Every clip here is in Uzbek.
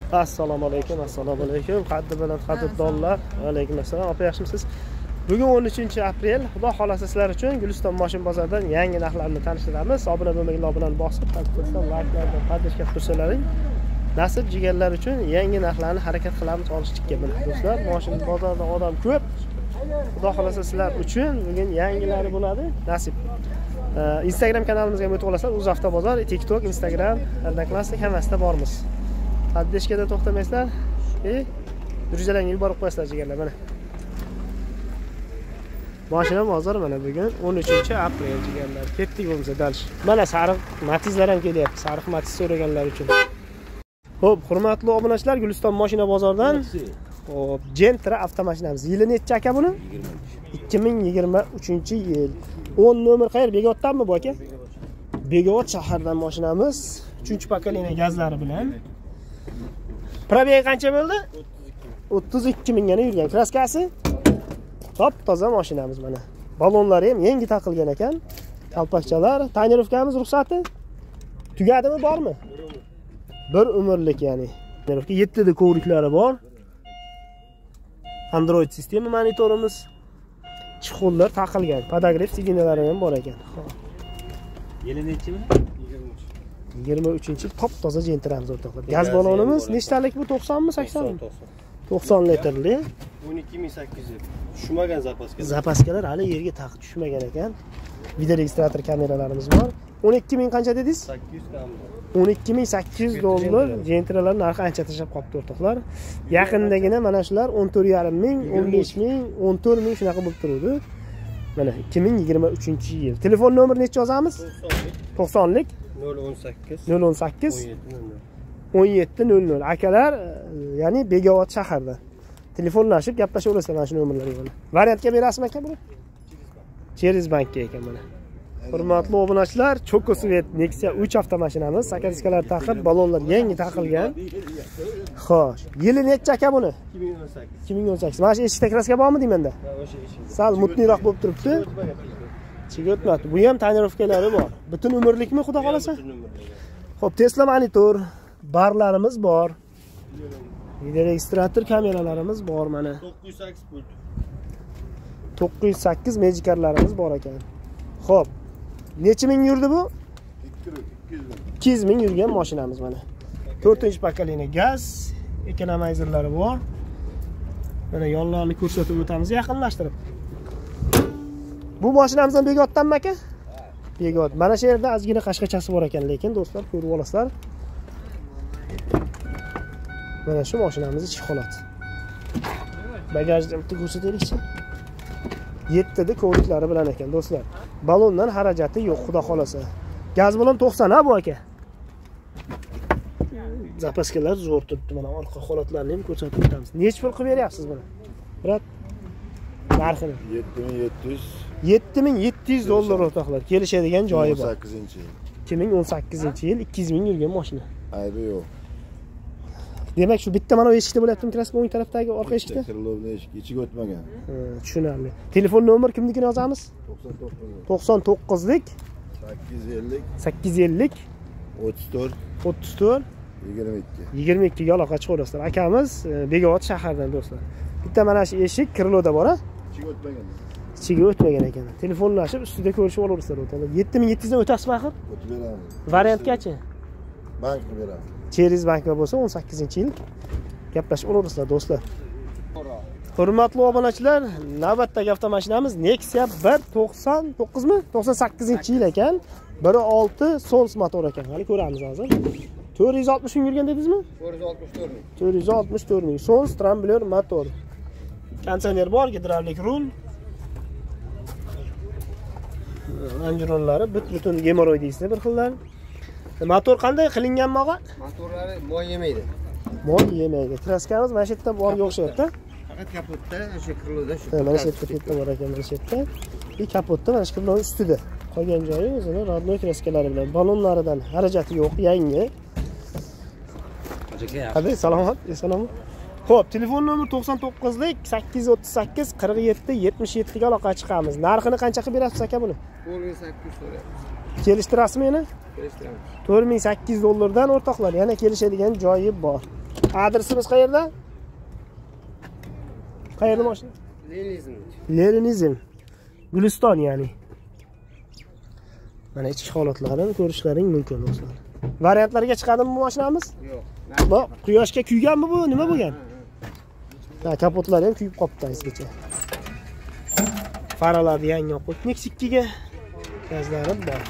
Assalomu alaykum, assalomu alaykum. Qaddi bilan qadrdonlar. Alaykum assalom. Opa yaxshimisiz? Bugun 13-aprel. Xudo xolasa sizlar uchun Guliston moshin bozoridan yangi narxlarni tanishtiramiz. Obuna bo'lmaganlar obunani bosib, qadrdonlar like'larni qadrlashga tursalaring. Nasib jigarlar uchun yangi narxlarni harakat qilamiz olishlikka bilan. Do'stlar, moshin bozorida odam ko'p. Xudo xolasa sizlar uchun bugun yangilari bo'ladi. Nasib. Instagram kanalimizga o'tib olasizlar. Uzavto bozor, TikTok, Instagram, Odnoklassnik hammasida bormiz. Haddeshkada to'xtamaysizlar. Durjalarni yuborib qo'yasizlar jigarlar mana. Mashina bozori mana bugun 13-aprel jigarlar. Ketdik bo'lsa dalish. Mana sariq Matizlar ham kelyapti. Sariq Matiz so'raganlar uchun. Xo'p, hurmatli obunachilar, Guliston mashina bozoridan Xo'p, Gentra avtomashinamiz. Yili necha aka buni? 2023-yil. 10 nomer qayer? Begovotdanmi bu aka? Begovat shahardan mashinamiz. 3-pokoleniya gazlari bilan. Probegi qancha bo'ldi? 32 mingga yurgan. Kraskasi top toza mashinamiz mana. Balonlari ham yangi taqilgan ekan. Kalpakchalar, tonirovkamiz ruxsati tugadimi, bormi? Bir umrlik ya'ni. Tonirovka 7 ta kovriklari bor. Android sistema monitorimiz. Chixollar taqilgan. Podogref signallari ham bor ekan. Yili nechimi? 23-yil top toza Gentramiz o'rtoqlar. Gaz balonimiz nechtalik bu? 90 mi, 80 mi? 90 litrli. 12800. Tushmagan zapaskalar. Zapaskalar hali yerga taqib tushmagan ekan. Video registrator kameralarimiz bor. 12 ming qancha dedingiz? 800 kam. 12800 dollar. Gentralar narxi ancha tashab qolibdi o'rtoqlar. Yaqindagina mana shular 14,5 ming, 15 ming, 14 ming shunaqa bo'lib turadi. Mana 2023-yil. Telefon nomeri necha yozamiz? 90lik 018 1700. Akalar, ya'ni Begovat shaharda. Telefonlashib gaplashaverasizlar mana shu nomerlarga. Variantga berasizmi aka buni? Через bankka ekan mana. Hurmatli obunachilar, Chokosvet Nexia 3 avtomashinamiz, sakadiskalar taqib, balonlar yangi taqilgan. Xo'sh, yili necha aka buni? 2018. 2018. Mana shu eshikda kraska bormi deymanda? Ha, o'sha eshik. Sal mutliroq bo'lib turibdi. Chiga o'tmadi. Bu ham tonirovkalari bor. Butun umrlikmi, xudo xolasa? Xo'p, Tesla monitor, barlarimiz bor. Video registrator kameralarimiz bor mana. 908 pult. 908 mejikarlarimiz bor ekan. Xo'p. Necha ming yurdi bu? 200 ming yurgan mashinamiz mana. 4-pokoleniya gaz, ekonomizerlari bor. Mana yonlarni ko'rsatib o'tamiz yaqinlashtirib. Bu mashinamizdan Begovotdanmi aka? Begovat. Mana shu yerda ozgina qashqachasi bor ekan, lekin do'stlar ko'rib olasizlar. Mana shu mashinamizning ichki holati. Bagajni bitta ko'rsataylikchi. 7 ta kovriklari bilan ekan do'stlar. Balondan xarajati yo'q, xudo xolasa. Gaz balon 90 ha bu aka. Zapaskalar zo'r turibdi. Mana orqa holatlarini ham ko'rsatib o'tamiz. Necha pul qilib beryapsiz buni? Birat narxini 7700 dollar o'rtoqlar. Kelishadigan joyi bor. 2018-yil 200 ming yurgan mashina. Aybi yo'q. Demak, shu bitta mana bu eshikda bo'lyaptimi, kraska o'ng tarafdagi orqa eshikda? Kirlovni eshik ichiga o'tmagan. Tushunarli. Telefon nomer kimnikini yozamiz? 99lik 850 34 22 ga aloqa chiqaverasizlar. Akamiz Begovat shahardan do'stlar. Bitta mana shu eshik kirlovda bor, ha? ichiga o'tmagan. Ichiga o'tmagan ekan. Telefonlashib ustida ko'rishib olaverasizlar o'rtoqlar. 7700 dan o'tasizmi axir? O'tib beramiz. Variantgachi? Bankga beramiz. Через bankga bo'lsa 18-yil gaplashib olaverasizlar do'stlar. Hurmatli obunachilar, navbatdagi avtomashinamiz Nexia 199 mi? 98-yil ekan. 1.6 Sols motor ekan. Hali ko'ramiz hozir. 460 ming yurgan dedingizmi? 464 ming. 464 ming. Sols Trambler motor. Konditsioner bor, gidravlik rul. Anjuronlari butun gemoroy deysizlar bir xillar. Motor qanday qilingan mog'a? Motorlari moy yemaydi. Moy yemaydi. Kraskamiz mana shu yerda borga o'xshayapti. Faqat kapotda o'sha krlovda shu. Mana shu yerda bor ekan, mana shu yerda. Kapotda mana shu krlovning ustida. Qolgan joyi o'zini rodnoy kraskalari bilan, balonlaridan xarajati yo'q, yangi. Qanday salomat, eson-omon. Xo'p, telefon nomeri 99lik 838 47 77 ga aloqa chiqamiz. Narxini qancha qilib berasiz aka buni? 4800 so'rayapmiz. Kelishtirasizmi yana? Kelishtiramiz. 4800 dollardan o'rtoqlar, yana kelishadigan joyi bor. Adresimiz qayerda? Qayerda mashina? Leninizm. Guliston ya'ni. Mana ichki holatlarini ko'rishlaring mumkin do'stlar. Variantlarga chiqadimi bu mashinamiz? Yo'q. Bu quyoshga kuyganmi bu? Nima bo'lgan? Ha, kapotlari ham kuyib qopti azgacha. Faralarni yangi olib qo'ydik. Nexikkiga gazlari bor.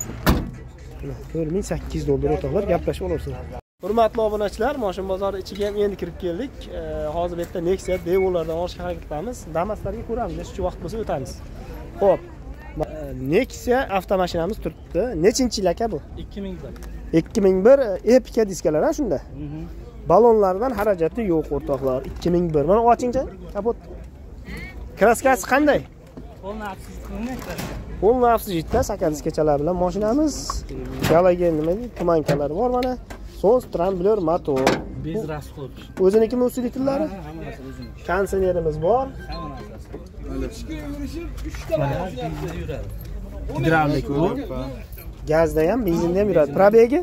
$4800 o'rtoqlar, gaplashib olasizlar. Hurmatli obunachilar, mashina bozori ichiga ham endi kirib keldik. Hozir bu yerda Nexia Devolardan olishga harakat qilamiz. Damaslarga ko'ramiz, necha vaqt bo'lsa o'tamiz. Xo'p. Nexia avtomashinamiz turibdi. Nechinchi yil aka bu? 2001. 2001 Epica diskalar ha shunda. Balonlardan xarajati yo'q o'rtoqlar. 2001. Mana ochingchi, kapot. Kraskasi qanday? Polni afsijitda sakadiskachalar bilan mashinamiz. Galagen nima deydi? Tumankalar bor mana. Sons Trambler motor. Bez rasxod. O'zinikimi usiditlari? Hammasi o'ziniki. Kondisionerimiz bor. Gidravlik u. Gazda ham, benzinda ham yuradi. Probegi?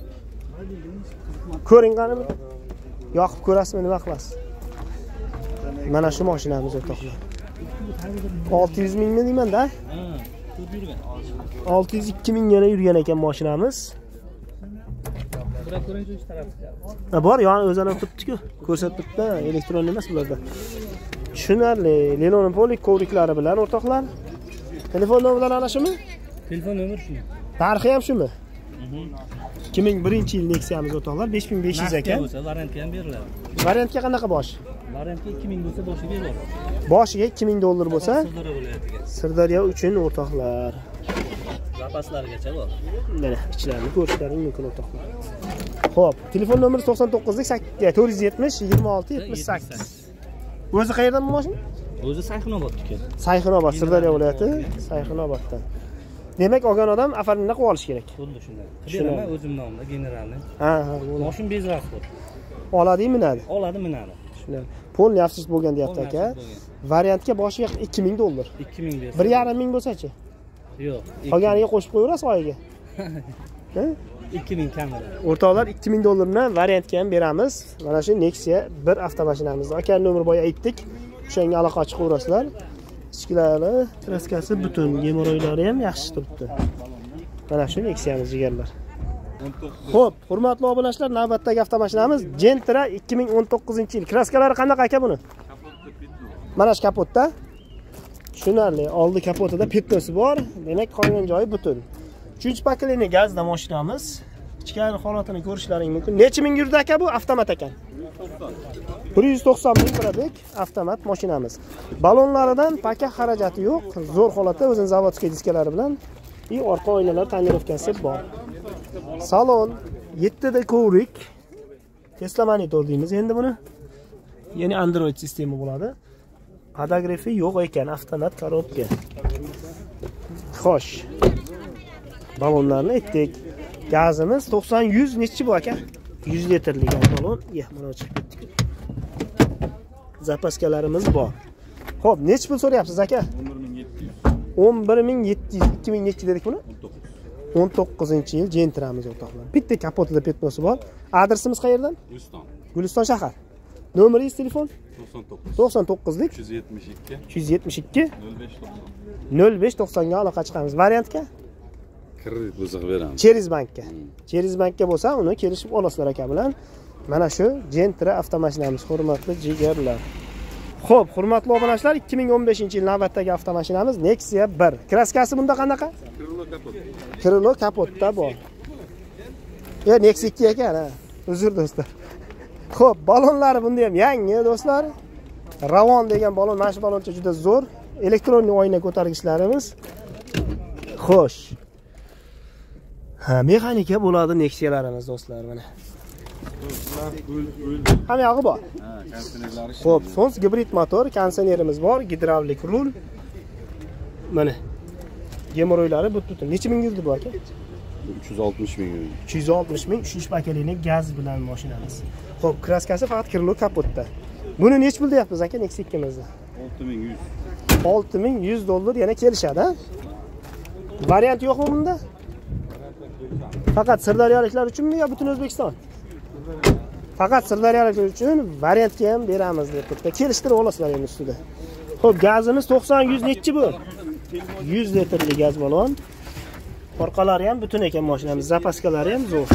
Ko'ring qani. Yoqib ko'rasizmi, nima qilasiz? Mana shu mashinamiz o'rtoqlar. 600 mingmi deyman-da? 602 ming yana yurgan ekan mashinamiz. Bor, ya'ni o'zini turibdi-ku. Ko'rsatibdi, elektron emas bularda. Tushunarli. Linoleum kovriklari bilan o'rtoqlar. Telefon nomerlari ana shumi? Telefon nomer shumi? Narxi ham shumi? 2001-yil Nexia'miz o'rtoqlar, 5500 ekan. Variantga ham beriladi. Variantga qanaqa bosh? Variantga 2000 bo'lsa boshiga beriladi. Boshiga $2000 bo'lsa, Sirdaryo viloyatiga. Sirdaryo uchun o'rtoqlar. Zapaslargacha bor. Mana ichlarini ko'rishlaring mumkin o'rtoqlar. Xo'p, telefon nomeri 99 470 26 78. O'zi qayerdan bu mashina? O'zi Sayxunobodniki. Sayxunobod, Sirdaryo viloyati, Sayxunoboddan. Demak, olgan odam afarinda qilib olish kerak. Xuddi shunday. Beraman o'zim nomida generalni. Ha, Mashina bez rasxod. oladi, minadi. Oladi, minadi. Shunday. Polni afsiz bo'lgan deyapti aka. Variantga boshiga $2000. 2000 bersa. 1,5 ming bo'lsa-chi? Yo'q. Qolganiga qo'shib qo'yaverasiz oyiga. Ha? 2000 kamida. O'rtoqlar $2000 bilan variantga ham beramiz. Mana shu Nexia bir avtomashinamizni aka nomer boya aytdik. O'shanga aloqa chiqaverasizlar. Ichkilari, kraskasi butun, gemoroylari ham yaxshi turibdi. Mana shu Nexia'miz jigarlar. Xo'p, hurmatli obunachilar, navbatdagi avtomashinamiz Gentra 2019-yil. Kraskalari qanaqa aka buni? Mana shu kapotda. Tushunarli, oldi kapotida petnosi bor. Demak, qolgan joyi butun. 3-pokoleniya gazda mashinamiz. Ichkari holatini ko'rishlaring mumkin. Necha ming yurdi aka bu? Avtomat ekan. 190 ming probeg avtomat mashinamiz. Balonlaridan paka xarajati yo'q. Zo'r holatda o'zining zavodskiy diskalari bilan orqa oynalar tonirovkasi bor. Salon 7 da kovrik. Tesla monitor deymiz endi buni. Ya'ni Android sistemi bo'ladi. Podogrefi yo'q ekan, avtomat korobka. Xo'sh. Balonlarni aytdik. Gazimiz 90-100 nechi bu aka? 100 litrlik balon. Mana chiqib ketdi. Zapaskalarimiz bor. Xo'p, nech pul so'rayapsiz aka? 11700. 2000 nechi dedik buni? 19-yil Gentramiz o'rtoqlar. Bitta kapotida petnosi bor. Adresimiz qayerdan? Guliston. Guliston shahar. Nomeringiz telefon? 99lik 272 0590 ga aloqa chiqamiz. Variantga? kredit bo'lsa beramiz. Cheriz bankka. Cheriz bankka bo'lsa, uni kelishib olasizlar aka bilan. Mana shu Gentra avtomashinamiz, hurmatli jigarlar. Xo'p, hurmatli obunachilar, 2015-yil navbatdagi avtomashinamiz Nexia 1. Kraskasi bunda qanaqa? Krilo kapotda bor. Nexia 2 ekan, ha. Uzr do'stlar. Xo'p, balonlari bunda ham yangi do'stlar. Ravon degan balon, mana shu baloncha juda zo'r. Elektron oyna ko'targichlarimiz. Xo'sh. Ha, mexanika bo'ladi Nexialarimiz do'stlar mana. Hamma yog'i bor. Xo'p, Sons gibrid motor, kondisionerimiz bor, gidravlik rul. Mana. Gemoroylari butun. Necha ming yurdi bu aka? 360 ming. 360 ming 3-pokoleniya gaz bilan mashinamiz. Xo'p, kraskasi faqat kirlo kapotda. Buni nech pul deyapmiz aka Nexia 2'mizda? 6100 $6100 yana kelishadi, ha? Variant yo'qmi bunda? Faqat sirdaryoliklar uchunmi yo butun O'zbekiston? Faqat sirdaryoliklar uchun variantga ham beramiz deb turibdi. Kelishtirib olasizlar endi ustida. Xo'p, gazimiz 90-100 nechi bu? 100 litrli gaz balon. Orqalari ham butun ekan mashinamiz, zapaskalari ham zo'r.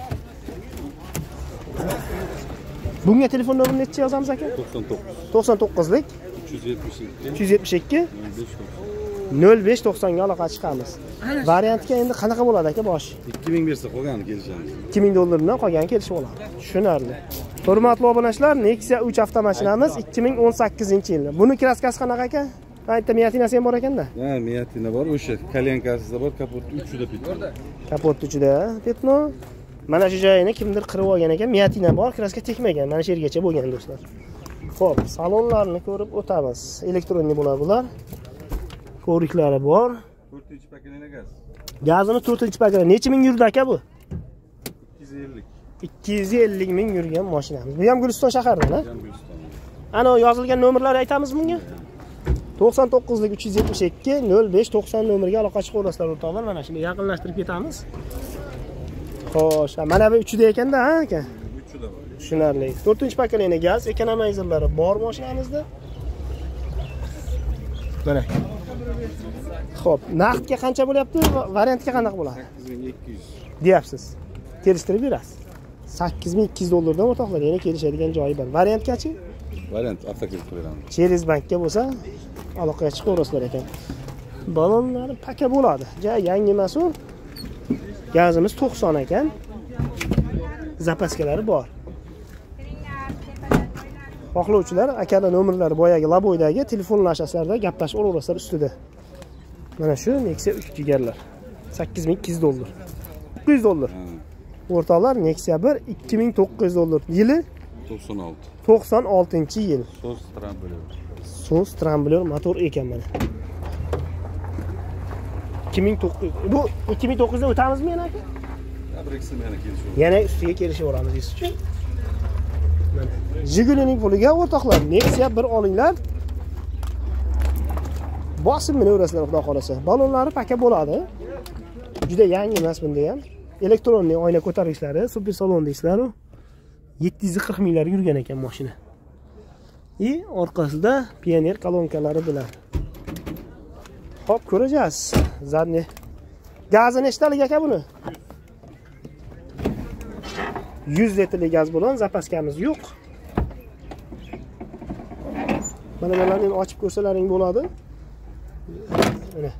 Bunga telefon nomerini necha yozamiz aka? 99lik 372 0590 ga aloqa chiqamiz. Variantga endi qanaqa bo'ladi aka bosh? 2000 bersa qolgani kelishamiz. 2000 dollardan qolgani kelishib oladi. Tushunarli. Hurmatli obunachilar, Nexia 3 avtomashinamiz 2018-yil. Buni kraskasi qanaqa aka? Aytda miyatinasi ham bor ekanda? Ha, miyatina bor, o'sha kalyankasida bor, kapot 3 da bitdi. Kapot 3 da petno. Mana shu joyini kimdir qirib olgan ekan, miyatina bor, kraska tekmagan. Mana shu yergacha bo'lgan do'stlar. Xo'p, salonlarni ko'rib o'tamiz. Elektronli bo'ladi bular. Ko'riklari bor. 4-paketli gaz. Gazini 4-paketli. Necha ming yurdi aka bu? 250. 250 ming yurgan mashinamiz. Bu ham Guliston shahardan, ha? Ana yozilgan nomerlarni aytamiz bunga. 99lik 372 0590 nomeriga aloqa chiqib olasizlar o'rtoqlar. Mana shuni yaqinlashtirib ketamiz. Xo'sh, mana bu 3 da ekanda, ha aka? 3 da bor. Tushunarli. 4-paketli gaz, ekonomizerlari bor mashinamizda. Mana. Xo'p, naqdga qancha bo'lyapti? Variantga qanaqa bo'ladi? 8200 deyapsiz. Kelishtirib berasiz. 8200 dollardan o'rtoqlar, yana kelishadigan joyi bor. Variantgachi? Variant avtokredit beramiz. Cheris bankka bo'lsa, aloqaga chiqaverasizlar ekan. Balonlari paka bo'ladi. Yangi emas u. Gazimiz 90 ekan. Zapaskalari bor. Xohlovchilar akalar nomerlari boyagi laboydagi telefonlashasizlarda gaplashib olaverasizlar ustida. Mana shu Nexia 3 jigarlar. 8200 dollar. 900 dollar. O'rtoqlar Nexia 1 2900 dollar. Yili 96. 96-yil. So'z tramblyor. So'z tramblyor motor ekan mana. 2900. Bu 2900 dan o'tamizmi yana aka? Bir ikisi yana kelishib. Yana ustiga kelishib olamiz siz uchun. Mana Jigulining puliga o'rtoqlar Nexia 1 olinglar. Bosib minaverasizlar xudo xolasa. Balonlari paka bo'ladi. Juda yangi emas bunda ham. Elektronli oyna ko'targichlari, super salon deysizlar-ku. 740 minglar yurgan ekan mashina. Orqasida Pioneer kolonkalari bilan. Xo'p, ko'rajağız. Zadni. Gazi nechtalik aka buni? 100 litrli gaz bilan zapaskamiz yo'q. Mana bularni ochib ko'rsalaring bo'ladi. Mana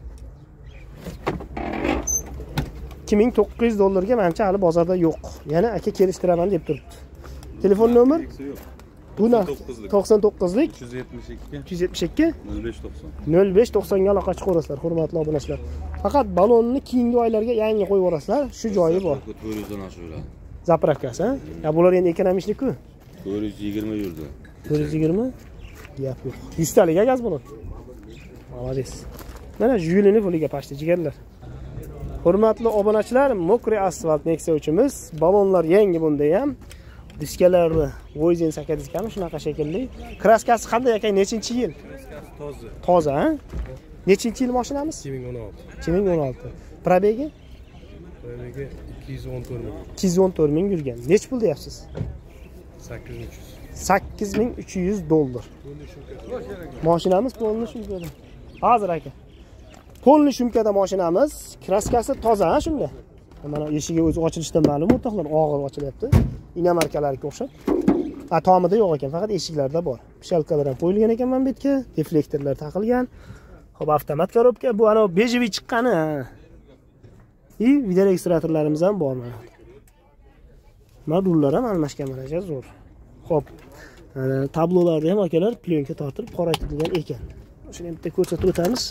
2900 dollarga menimcha hali bozorda yo'q. Yana aka kelishtiraman deb turibdi. Telefon nomer? Bu 99lik 372 0590 ga aloqa chiqaverasizlar, hurmatli obunachilar. Faqat balonni keyingi oylarga yangi qo'yib yuborasizlar, shu joyi bor. 400 dan oshiradi. Zapravkasi, ha? Ya bular endi ekonomishlik-ku. 420 yurdi. 420? Gap yo'q. 100 talik gaz buni. Молодец. Mana Julini puliga pashti jigarlar. Hurmatli obunachilar, Mokri asfalt Nexia uchimiz, balonlar yangi bunda ham. Diskalari Voizen saka diskami shunaqa shaklli. Kraskasi qanday ekan, nechinchi yil? Kraskasi toza. Toza, ha? Nechinchi yil mashinamiz? 2016. 2016. Probegi? Probegi 214 ming. 214 ming yurgan. Nech pul deyapsiz? 8300. 8300 dollar. Mashinamiz polni shumkada. Hozir aka. Polni shumkada mashinamiz, kraskasi toza, ha shunda. Mana eshigi o'zi ochilishdan ma'lum o'rtoqlar, og'ir ochilyapti. Inomarkalarga o'xshab. Tomida yo'q ekan, faqat eshiklarda bor. Pishalkalar ham qo'yilgan ekan mana bu yerga, deflektorlar taqilgan. Xo'p, avtomat korobka, bu ana bejeviy chiqqani. Video registratorlarimiz ham bor mana. Modullar ham almashgan mana zo'r. Xo'p, tablolarni ham akalar plyonka tortilib qoraytirilgan ekan. Shuni bitta ko'rsatib o'tamiz.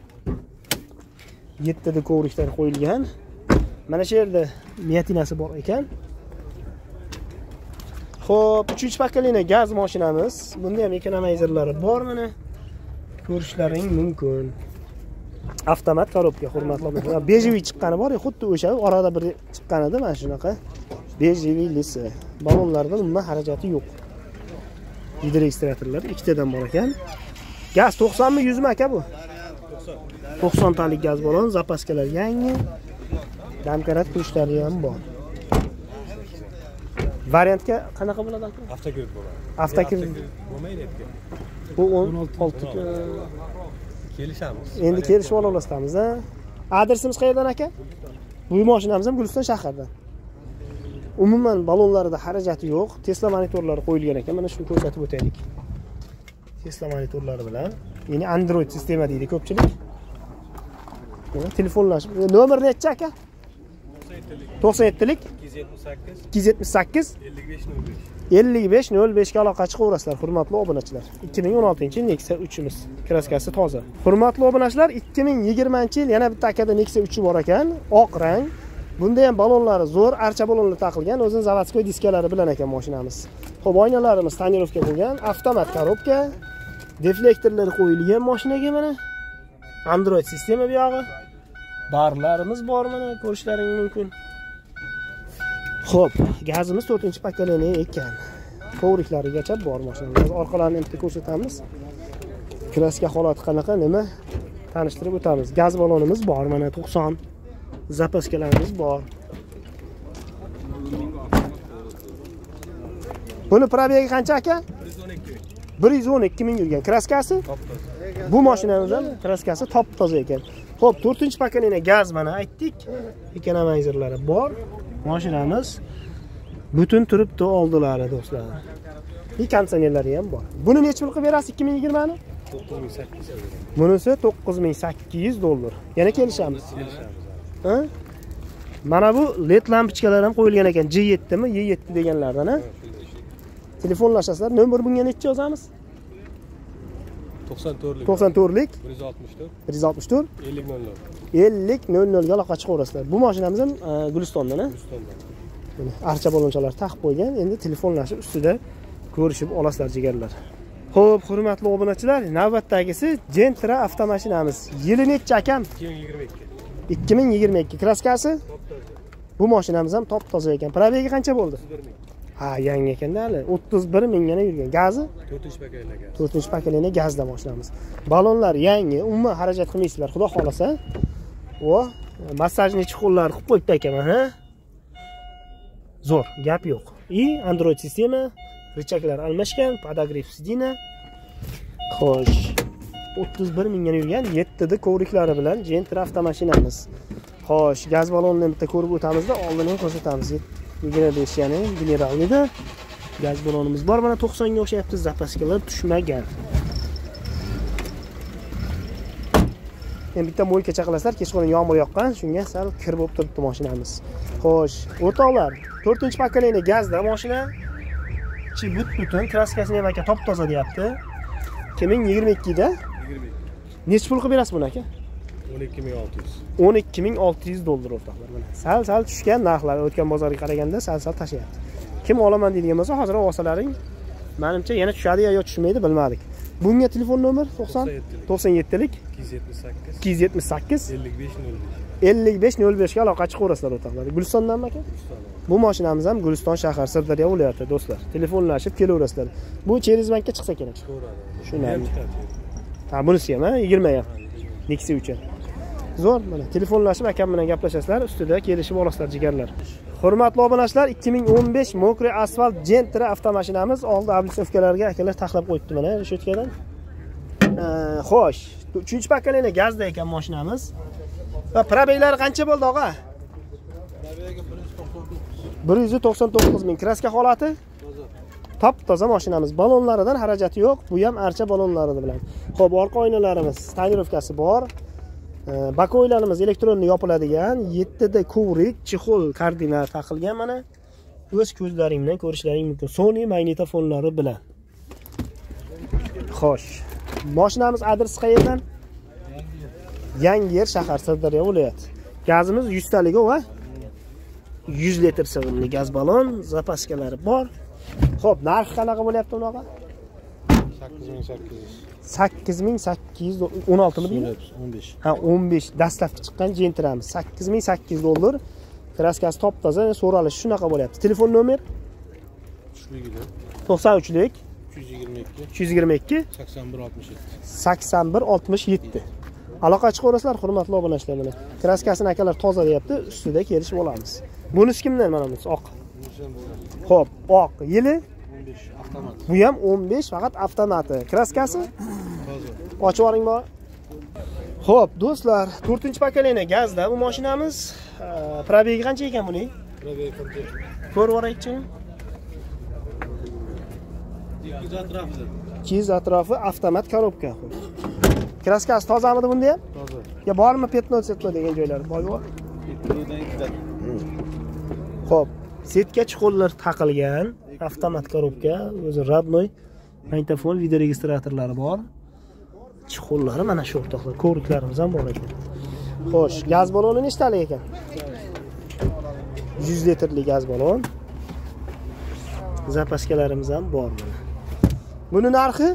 7 ta kovriklar qo'yilgan. Mana shu yerda miyatinasi bor ekan. Xo'p, 3-paketli gaz mashinamiz. Bunda ham ekonomizerlari bor mana. Ko'rishlaring mumkin. Avtomat korobka, hurmatli obunachilar. Bejeviy chiqqani bor, xuddi o'sha orada bir chiqqan edi mana shunaqa. Bejeviylisi. Balonlarda umuman xarajati yo'q. Video registratorlar ikkitadan bor ekan. Gaz 90 mi 100 mi aka bu? 90 talik gaz balon, zapaskalar yangi. Damkarat kulishlari ham bor. Variantga qanaqa bo'ladi aka? Avtokirit bo'ladi. Avtokirit bo'lmaydi aka. bu 16 Kelishamiz. endi kelishib olamiz, ha. Adresimiz qayerdan aka? Bu mashinamiz ham Guliston shahardan. Umuman balonlarida xarajati yo'q. Tesla monitorlari qo'yilgan ekan. Mana shuni ko'rsatib o'taylik. Tesla monitorlari bilan, ya'ni Android sistema deydi ko'pchilik. Telefonlash. Nomer necha aka? 97lik 278 5505 ga aloqa chiqaverasizlar, hurmatli obunachilar. 2016-yil Nexia 3imiz. Kraskasi toza. Hurmatli obunachilar, 2020-yil yana bitta akada Nexia 3 bor ekan, oq rang. Bunda ham balonlari zo'r, archa balonlar taqilgan, o'zining zavodskiy diskalari bilan ekan mashinamiz. Xo'p, oynalarimiz tonirovka bo'lgan, avtomat korobka, deflektorlar qo'yilgan mashinaga mana. Android sistema bu yog'i. Barlarimiz bor mana, ko'rishlaring mumkin. Xo'p, gazimiz 4-pokoleniya ekan. Kovriklarigacha bor mashinamiz. Orqalarini bitta ko'rsatamiz. Kraska holati qanaqa, nima tanishtirib o'tamiz. Gaz balonimiz bor mana 90. Zapaskalarimiz bor. Buni probegi qancha aka? 112 ming yurgan. Kraskasi? Bu mashinamizdan kraskasi top toza ekan. Xo'p, 4-pokoleniya gaz mana aytdik. Economizerlari bor. Mashinamiz butun turibdi oldilari do'stlar. Bir konditsionerlari ham bor. Buni necha pul qilib berasiz 2020 ni? 9800. Bunisi 9800 dollar. Yana kelishamiz. Ha? Mana bu LED lampochkalar ham qo'yilgan ekan. G7 mi, Y7 deganlardan, ha? Telefonlashasizlar. Nomer bunga necha yozamiz? 94lik 94lik 164 50 00 ga aloqa chiqaverasizlar. Bu mashinamiz ham Gulistondan, ha? Gulistondan. Archa balonchalar taqib qo'ygan. Endi telefonlashib ustida ko'rishib olasizlar jigarlar. Xo'p, hurmatli obunachilar, navbatdagisi Gentra avtomashinamiz. Yili necha akam? 2022. Kraskasi? Bu mashinamiz ham top toza ekan. Probegi qancha bo'ldi? 31 ming. Ha, yangi ekanda hali 31 mingga yurgan. Gazi? 4-pokoleniya gaz. 4-pokoleniya gazda mashinamiz. Balonlar yangi, umuman xarajat qilmaysizlar, xudo xolasa. O, massajni chiqonlar qilib qo'yibdi ekan, ha? Zo'r, gap yo'q. Android sistema, richaklar almashgan, podogref sidina. Xo'sh. 31 mingga yurgan 7 da kovriklari bilan Gentra avtomashinamiz. Xo'sh, gaz balonini bitta ko'rib o'tamizda, oldin ham ko'rsatamiz. 25 ya'ni generalnida gaz balonimiz bor. Mana 90 ga o'xshayapti, zapaskalar tushmagan. Endi bitta mo'yka chaqalasizlar, kechqurun yomg'ir yoqqan, shunga sal kir bo'lib turibdi mashinamiz. Xo'sh, o'rtoqlar, 4-pokoleniya gazda mashina. Ichi but-butun, kraskasini ham aka top toza deyapti. 2022 da 22. necha pul qilib berasiz buni aka? 12600. 12600 dollar o'rtoqlar mana. Sal tushgan narxlar o'tgan bozorga qaraganda sal tashayapti. Kim olaman deydigan bo'lsa, hozir olsalaring, menimcha yana tushadi yo tushmaydi, bilmadik. Bunga telefon nomer 97lik 278 5505 ga aloqa chiqaverasizlar o'rtoqlar. Gulistondanmi aka? Bu mashinamiz ham Guliston shahar, Sirdaryo viloyati do'stlar. Telefonlashib kelaverasizlar. Bu Cheriz bankka chiqsa kerak. Shunday. Ha, bunisi ham, 20 ham. Nexia 3. Zo'r, mana telefonlashib akam bilan gaplashasizlar, ustida kelishib olasizlar jigarlar. Hurmatli obunachilar, 2015 mokri asfalt Gentra avtomashinamiz oldi oblisovkalarga akalar taxlab qo'yibdi mana reshetkadan. Xo'sh, 3-pokoleniya gazda ekan mashinamiz. Va probeglari qancha bo'ldi og'a? Probegi 199 ming. Kraska holati? Top toza mashinamiz. Balonlaridan xarajati yo'q. Bu ham archa balonlari bilan. Xo'p, orqa oynalarimiz tonirovkasi bor. Bakoylarimiz elektronli yopiladigan, 7 da kovrik, chexol, koordinat taqilgan mana. O'z ko'zlaring bilan ko'rishlaring mumkin. Sony magnitofonlari bilan. Xo'sh. Mashinamiz adresi qayerdan? Yangiyer shahar, Sirdaryo viloyati. Gazimiz 100 talik va 100 litr sig'imli gaz balon, zapaskalari bor. Xo'p, narxi qanaqa bo'lyapti unaqa? 8800 16 mi deydi? 15. Ha, 15 dastlabki chiqqan Gentramiz 8800 dollar. Kraskasi top toza, so'ralish shunaqa bo'lyapti. Telefon nomer 93lik 222 8167. Aloqa chiqaverasizlar, hurmatli obunachilar mana. Kraskasini akalar toza deyapti, ustida kelishib olamiz. Bunisi kimdan mana bunisi? Oq. Xo'p, oq, yili 15 avtomat. bu ham 15 faqat avtomati. Kraskasi Toza. ochib yuboring bor. Xo'p, do'stlar, 4-pokoleniya gazda bu mashinamiz. Probegi qancha ekan buning? Probeg Ko'rib yuboraychi. 200 atrofida. 200 atrofi avtomat korobka. Kraskasi tozamidi bunda ham? Toza. Ya bormi petno degan joylari? Bormi? Ikkidan ikkita. Xo'p, setka chuqurlar taqilgan, avtomat korobka, o'zi radnoy magnitofon video registratorlari bor. Chuqurlari mana shu o'rtoqlar, ko'riklarimiz ham bor ekan. Xo'sh, gaz baloni nechtalik ekan? 100 litrli gaz balon. Zapaskalarimiz ham bor mana. Buni narxi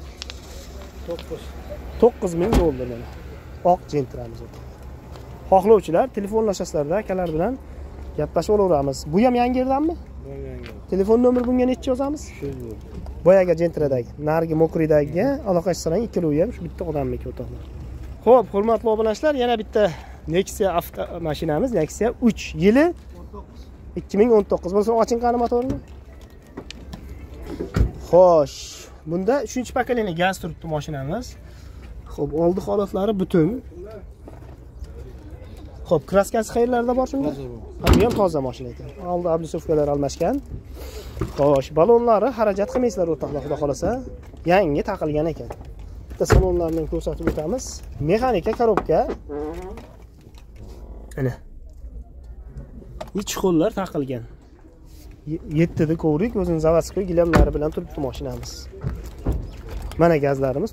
9000 dollar mana. Oq Gentramiz o'rtoqlar. Xohlovchilar telefonlashasizlarda akalar bilan gaplashib olaveramiz. Bu ham Yangierdanmi? Yangi. Telefon nomeri bunga necha yozamiz? Shu. Boyaga Gentradagi, narigi Mokridagi aloqachisiz ikkalovi ham shu bitta odamniki o'rtoqlar. Xo'p, hurmatli obunachilar, yana bitta Nexia avtomashinamiz, Nexia 3 yili 2019. Bo'lsa oching qani motorni. Xo'sh, bunda 3-pokoleniya gaz turibdi mashinamiz. Xo'p, oldi holatlari butun. Xo'p, kraskasi qayerlarda bor shunda? Bu ham toza mashina ekan. Oldi oblisovkalar almashgan. Xo'sh, balonlari xarajat qilmaysizlar o'rtoqlar, xudo xolasa. Yangi taqilgan ekan. Bitta salonlarni ko'rsatib o'tamiz. Mexanika korobka. Ana. Ich qo'llar taqilgan. 7 da kovrik, o'zining zavodskoy gilamlari bilan turibdi mashinamiz. Mana gazlarimiz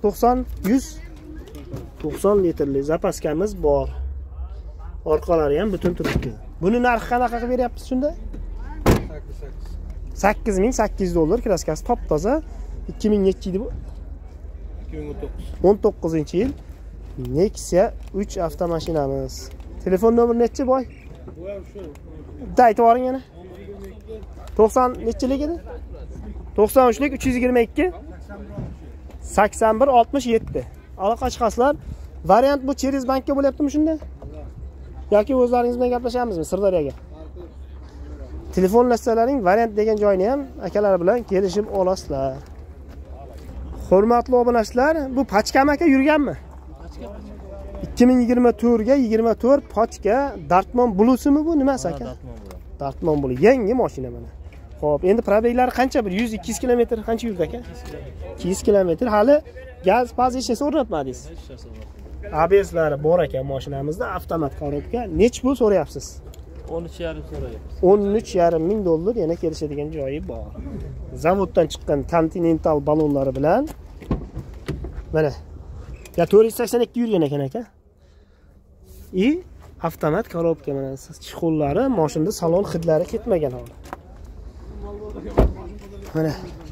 90 litrli zapaskamiz bor. Orqalari ham butun turibdi. Buni narxi qanaqa qilib beryapsiz shunda? 8800 dollar kraskasi top toza. 2000 yil bu? 2019-yil. Nexia 3 avtomashinamiz. Telefon nomeri nechi boy? Bu ham shu. Bitta aytib yuboring yana. 90 nechilik edi? 93lik 322 81 67. Aloqa chiqasizlar. Variant bu Cheris bankka bo'lyaptimi shunda? Yoki o'zlaringiz bilan gaplashamizmi Sirdaryoga? Telefonlashsalaring variant degan joyni ham akalar bilan kelishib olasizlar. Hurmatli obunachilar, bu Pachkam aka yurganmi? 2024 ga 24 Pachka Dartmon Bluesimi bu nimasi aka? Dartmon Blue. Yangi mashina mana. Xo'p, endi probeglari qancha? Bir 100-200 kilometr qancha yurdi aka? 200 kilometr. Hali gaz pozitsiyasi o'rnatmadingiz. ABS'lari bor ekan mashinamizda, avtomat korobka. Nech pul so'rayapsiz? 13,5 so'rayapmiz. 13,5 ming dollar yana kelishadigan joyi bor. Zavoddan chiqqan Continental balonlari bilan mana ya 482 yurgan ekan aka. Avtomat korobka mana chiqollari, mashinada salon hidlari ketmagan holi. Mana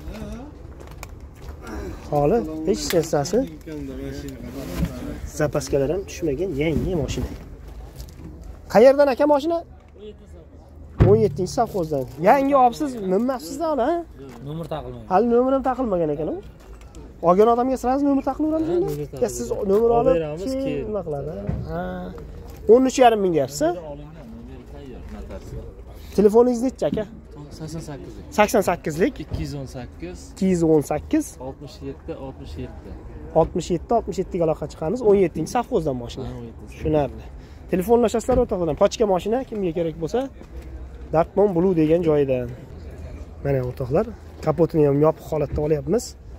holi hech narsasi zapaskalar ham tushmagan yangi mashina. Qayerdan aka mashina? 17-safhozdan. Yangi olibsiz, minmabsiz-da hali, ha? Nomer taqilmagan. Hali nomer ham taqilmagan ekan u. Olgan odamga sirasiz nomer taqilaveradimi? Ya siz nomer olib, nima qiladi? Ha. 13,5 ming deyapsiz. Telefoningiz necha aka? 88lik 218 67 ga aloqa chiqamiz. 17-safhozdan mashina. Tushunarli. Telefonlashasizlar o'rtoqlar. Pochka mashina kimga kerak bo'lsa, Dartmon Blue degan joyidan. Mana o'rtoqlar, kapotini ham yopiq holatda olyapmiz.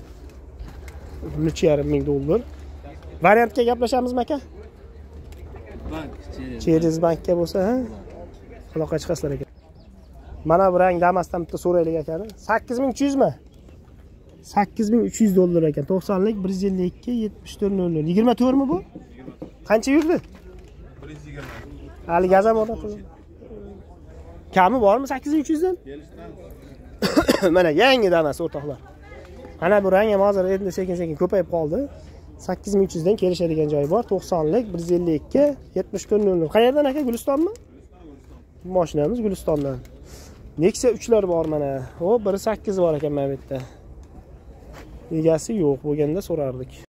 13,5 ming dollar. Variantga gaplashamizmi aka? Bank, Cheris bankka bo'lsa, ha? Aloqa chiqasizlar ekan. Mana bu rang damasdan bitta so'raylik akani. 8300 mi? 8300 dollar ekan. 90lik 152 7400. 24 mi bu? Qancha yurdi? 120. Hali gaz ham o'rnatildi. Kami bormi 8300 dan? Mana yangi damas o'rtoqlar. Mana bu rang ham hozir endi sekin-sekin ko'payib qoldi. 8300 dan kelishadigan joyi bor. 90lik 152 7400. Qayerdan aka? Gulistonmi? Mashinamiz Gulistondan. Nexia 3lar bor mana. Hop, 1.8 bor ekan mana bu yerda. Egasi yo'q bo'lganda so'rardik.